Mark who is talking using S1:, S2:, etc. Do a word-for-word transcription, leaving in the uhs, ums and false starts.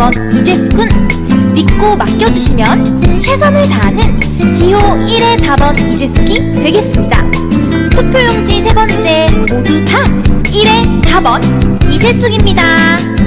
S1: 답원 이재숙은 믿고 맡겨주시면 최선을 다하는 기호 일의 답원 이재숙이 되겠습니다. 투표용지 세 번째 모두 다 일의 답원 이재숙입니다.